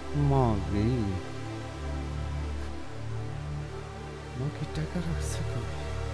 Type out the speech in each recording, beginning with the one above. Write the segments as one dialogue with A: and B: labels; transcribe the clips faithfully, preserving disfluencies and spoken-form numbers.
A: মাগি মাগি টাকা রাখছে কই?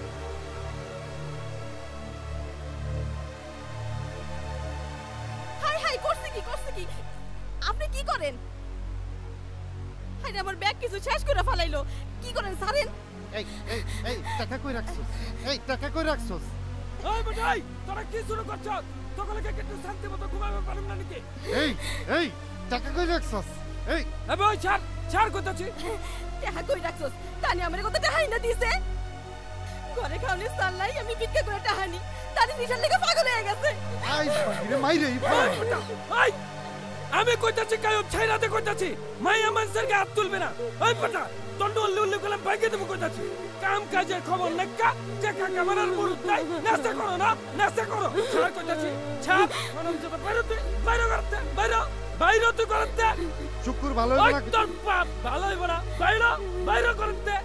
B: হাই হাই করছে কি করছে কি আপনি কি করেন? হাই আমার ব্যাগ কিছু শেষ করে ফেলাইলো। কি করেন ছাড়েন?
A: এই এই এই টাকা কই রাখছস? এই টাকা কই রাখছস?
C: এই বেটাই তোরা কি শুরু করছস? তোকে একটু শান্তি মতো ঘুমাবে পারুম না নাকি?
A: এই এই টাকা কই রাখছস? এই
C: এ ভাই ছাড় ছাড় কইতাছি।
B: টাকা কই রাখছস? তানি আমারে কত টাকা না দিছে। ঘরে খাওনি সাল্লাই আমি ভিক্ষা করে টাকা নি। তানি নিশার লেগে পাগল হয়ে গেছে।
A: আই বাহিরে মাইরে এই পাই।
C: এই আমি কইতাছি কায়ব ছাইরাতে কইতাছি। মাইয়া মানুষের হাত তুলবে না। ওই পাটা তন্ড উল্লু উল্লু করে বাইকে দেব কইতাছি। কাম কাজের খবর নেকা টাকা ক্যামেরার মুরুত নাই। নাস্তা করো না নাস্তা করো। ছাড় কইতাছি। ছাড় মানব জবা বাইরে বাইরে করতে বাইরে বাইরে তুই করতে।
A: শুকুর ভালো হইব না।
C: ওই তোর বাপ ভালো হইব না। বাইরে বাইরে করতে।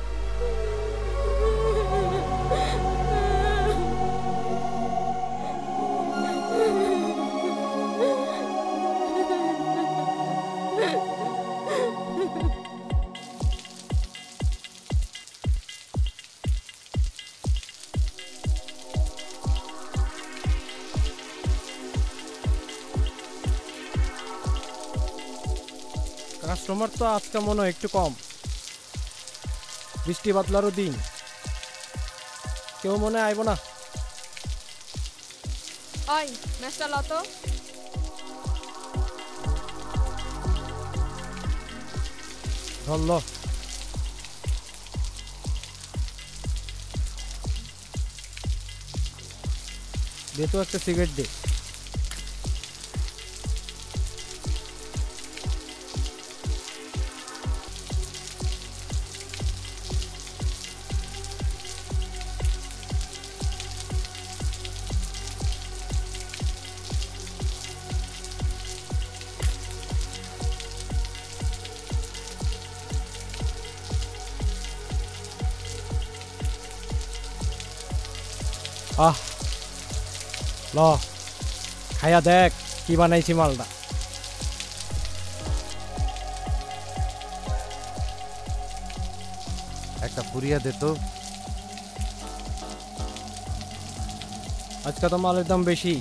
D: কাস্টমার তো আজকে মনে হয় একটু কম, বৃষ্টি বাদলারও দিন, কেউ মনে আইব না।
B: ওই মেস্টার লতো
D: ধরল দে তো একটা সিগারেট দে। আহ ল খাইয়া দেখ কি বানাইছি মালটা।
A: একটা পুরিয়া দে তো।
D: আজকে তো মালের দাম বেশি।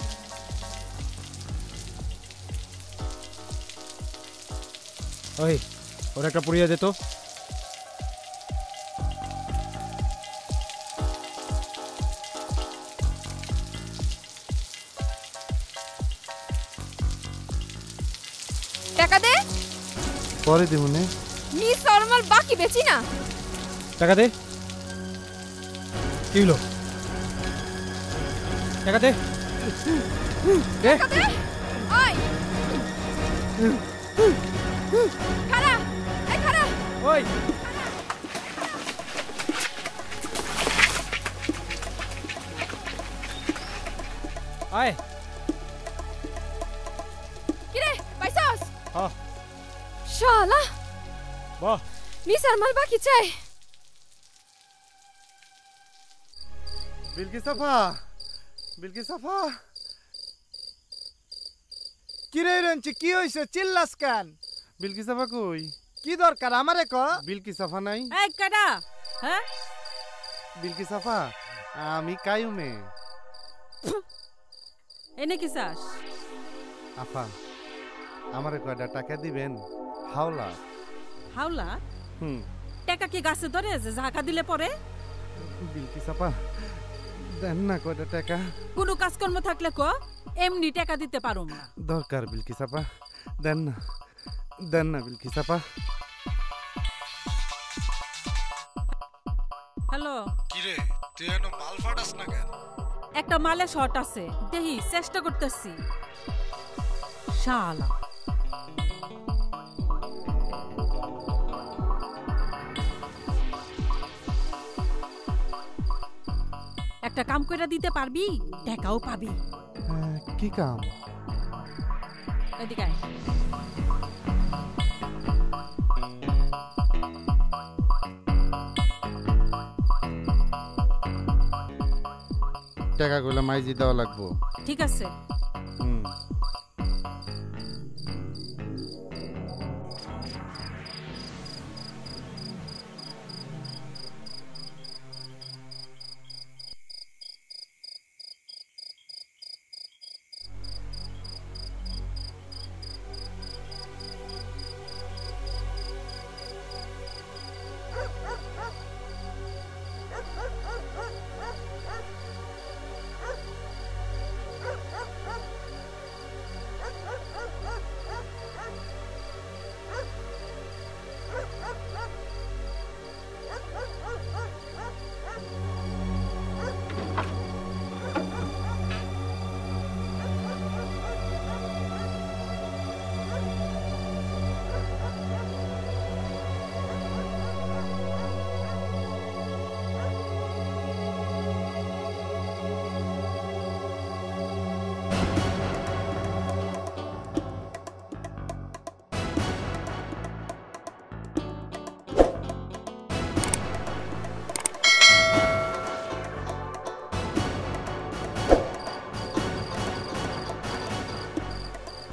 D: ওই ওর একটা পুরিয়া দে তো।
B: টাকা দে।
A: পরে দিমুনে।
B: মিস নরমাল বাকি বেচি না।
D: টাকা দে। কি হলো? টাকা দে। দে।
B: টাকা দে। ওই খারা এই খারা
D: ওই আয়
B: কিরে পয়সাস?
D: হ্যাঁ
B: শালা
D: বাহ
B: মিস নরমাল বাকি চাই।
A: বিলকি সাফা বিলকি সাফা।
E: কি রে রঞ্চি কি হইছে চিল্লাস কেন?
A: বিলকি সাফা কই?
E: কি দরকার আমারে ক?
A: বিলকি সাফা নাই?
B: এই কাটা হ্যাঁ
A: বিলকি সাফা আমি কায়ুমে।
B: এনে কি চাস?
A: আফা আমারে কয়টা টাকা দিবেন? হাওলা।
B: হাওলা?
A: হুম
B: টাকা কি গাছে ধরে আছে ঝাঁকা দিলে পরে?
A: বিলকি সাফা দেন না কয়টা টাকা।
B: কোনো কাজকর্ম থাকলে ক, এমনি টাকা দিতে পারুম না।
A: দরকার বিলকি সাফা দেন না দেন না বিলকি সাফা।
B: হ্যালো
F: কিরে তুই এখনো মাল ফাটাস না কেন?
B: একটা মালে শর্ট আছে দেখি চেষ্টা করতেছি। শালা একটা কাম কইরা দিতে পারবি, টাকাও পাবি।
A: কি কাম?
B: এদিকে আয়।
A: টাকা গুলো মাইজি দেওয়া লাগবো।
B: ঠিক আছে।
A: হুম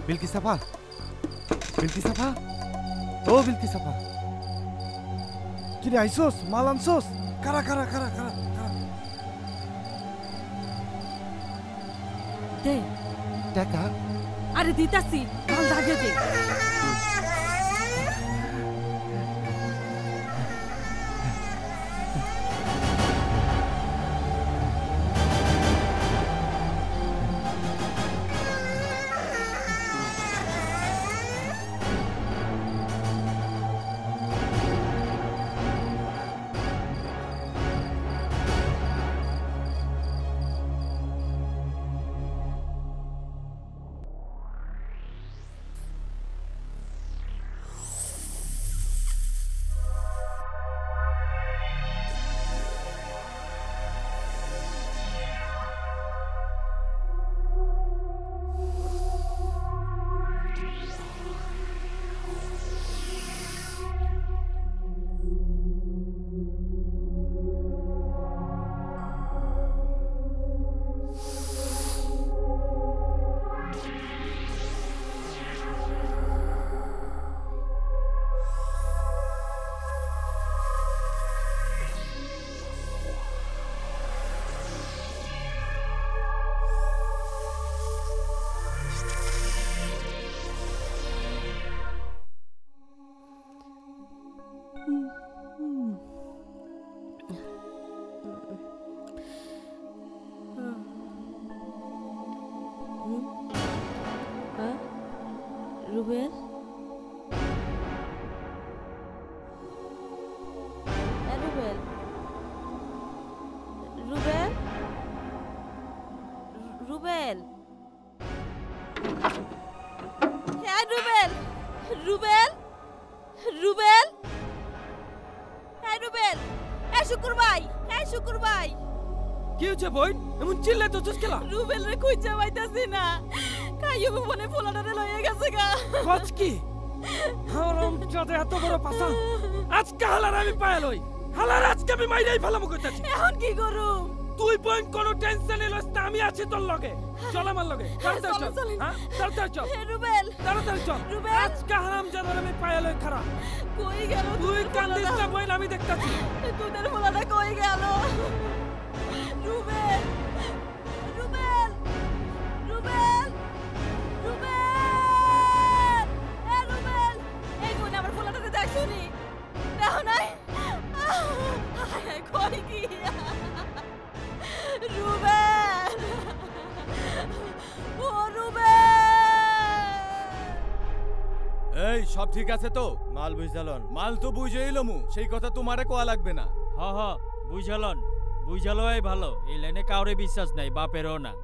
A: বিলকি সাফা বিলকি সাফা ও বিলকি সাফা
E: কি রে আইসোস মাল আনছোস কারা কারা কারা কারা কারা
B: দে
A: টাকা
B: আরে দিতাছি মাল দাগে দে রুবেল রুবেল রুবেল রুবেল হ্যাঁ রুবেল রুবেল রুবেল হ্যাঁ রুবেল হ্যাঁ শুকুর ভাই হ্যাঁ শুকুর ভাই
C: কি হচ্ছে বই এমন চিল্লাই তো চুস খেলা
B: রুবেল রে খুঁজে পাইতাছি না কাইও মনে ফোলাটারে লইয়া গেছে গা
C: কচ কি হারাম জাদে এত বড় পাছা আজকে হালার আমি পায় লই হালার আজকে আমি মাইরাই ফেলামু কইতাছি
B: এখন কি করুম
C: তুই পয়েন্ট কোনো টেনশন লইস না আমি আছি তোর লগে চল আমার লগে তাড়াতাড়ি
B: চলো,
C: চল
B: চলো।
C: হ্যাঁ তাড়াতাড়ি চল
B: রুবেল
C: তাড়াতাড়ি চল
B: রুবেল।
C: আজকে হারাম জাদে আমি পায় লই খারা
B: কই গেল
C: তুই কান্দিস না বইন আমি দেখতাছি
B: তোদের ফোলাটা কই গেল রুবেল রুবেল রুবেল রুবেল এ রুবেল এই কোন আমার ফোলাটাতে দেখছনি দেখো নাই আয় কই কি রুবেল ও রুবেল
G: এই সব ঠিক আছে তো মাল বুঝালন মাল তো বুঝে এলমু সেই কথা তোমারে কোয়া লাগবে না
H: হ হ বুঝালন বুঝালোই ভালো এই লাইনে কাউরে বিশ্বাস নাই বাপেরও না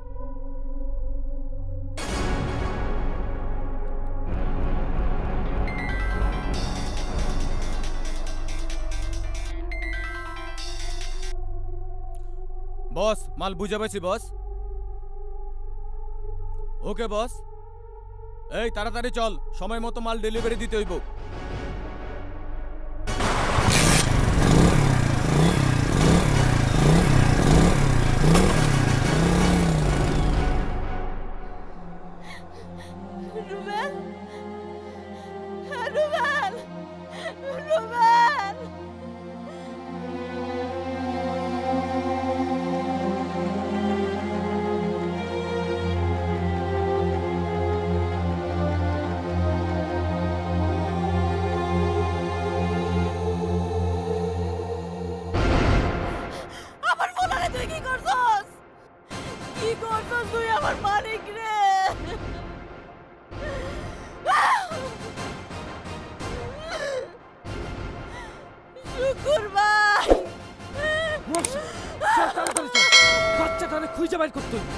G: বস মাল বুঝে পেয়েছি বস ওকে বস এই তাড়াতাড়ি চল সময় মতো মাল ডেলিভারি দিতে হইব
B: রুবেল রুবেল রুবেল আমার ফোলারে তুই কি করছস কি করছস তুই আমার মালিক রে শুকুর ভাই
C: চল তাড়াতাড়ি চল বাচ্চাটারে খুঁজে বাইর করতে হইব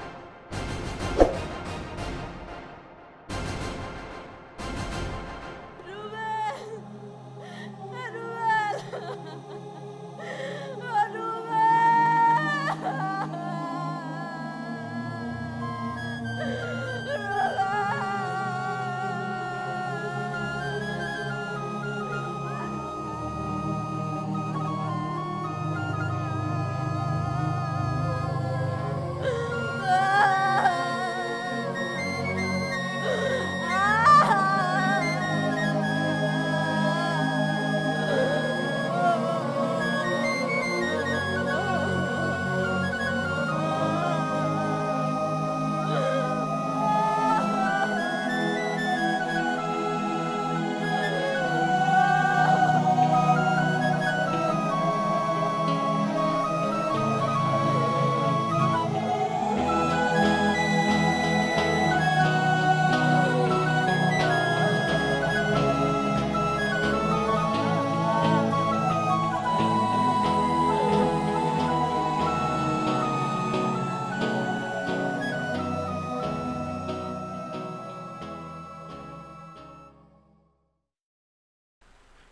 B: রুবেল রুবেল রুবেল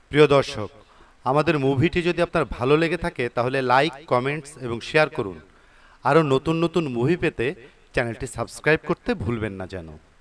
A: প্রিয় দর্শক, আমাদের মুভিটি যদি আপনার ভালো লেগে থাকে তাহলে লাইক, কমেন্টস এবং শেয়ার করুন। আরও নতুন নতুন মুভি পেতে চ্যানেলটি সাবস্ক্রাইব করতে ভুলবেন না যেন।